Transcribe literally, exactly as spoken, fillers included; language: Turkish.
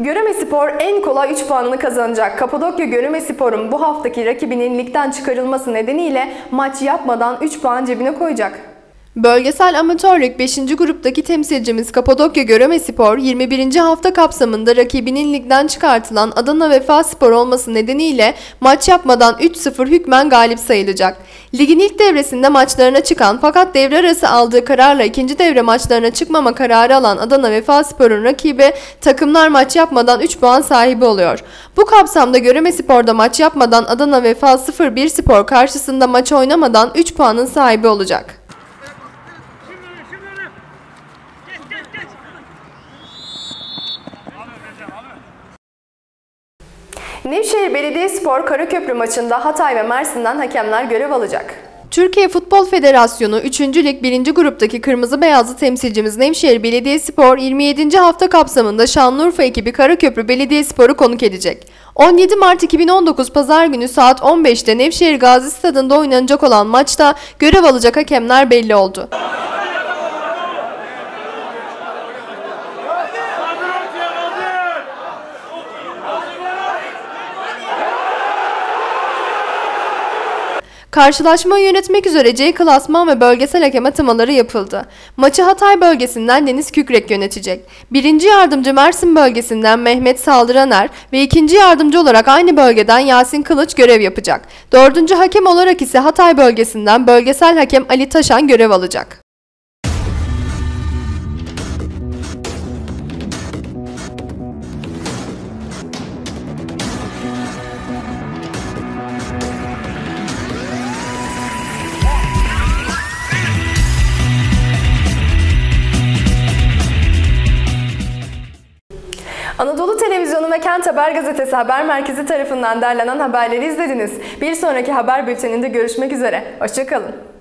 Göremespor en kolay üç puanını kazanacak. Kapadokya Göremespor'un bu haftaki rakibinin ligden çıkarılması nedeniyle maç yapmadan üç puan cebine koyacak. Bölgesel Amatör Lig beşinci gruptaki temsilcimiz Kapadokya Göremespor, yirmi birinci hafta kapsamında rakibinin ligden çıkartılan Adana Vefaspor olması nedeniyle maç yapmadan üç sıfır hükmen galip sayılacak. Ligin ilk devresinde maçlarına çıkan fakat devre arası aldığı kararla ikinci devre maçlarına çıkmama kararı alan Adana Vefaspor'un rakibi takımlar maç yapmadan üç puan sahibi oluyor. Bu kapsamda Göremespor'da maç yapmadan Adana Vefa sıfır bir Spor karşısında maç oynamadan üç puanın sahibi olacak. Nevşehir Belediyespor Karaköprü maçında Hatay ve Mersin'den hakemler görev alacak. Türkiye Futbol Federasyonu üçüncü Lig birinci gruptaki kırmızı beyazlı temsilcimiz Nevşehir Belediyespor yirmi yedinci hafta kapsamında Şanlıurfa ekibi Karaköprü Belediyespor'u konuk edecek. on yedi Mart iki bin on dokuz Pazar günü saat on beşte Nevşehir Gazi Stadı'nda oynanacak olan maçta görev alacak hakemler belli oldu. Karşılaşmayı yönetmek üzere C klasman ve bölgesel hakem atamaları yapıldı. Maçı Hatay bölgesinden Deniz Kükrek yönetecek. Birinci yardımcı Mersin bölgesinden Mehmet Saldıraner ve ikinci yardımcı olarak aynı bölgeden Yasin Kılıç görev yapacak. Dördüncü hakem olarak ise Hatay bölgesinden bölgesel hakem Ali Taşan görev alacak. Anadolu Televizyonu ve Kent Haber Gazetesi Haber Merkezi tarafından derlenen haberleri izlediniz. Bir sonraki haber bülteninde görüşmek üzere. Hoşça kalın.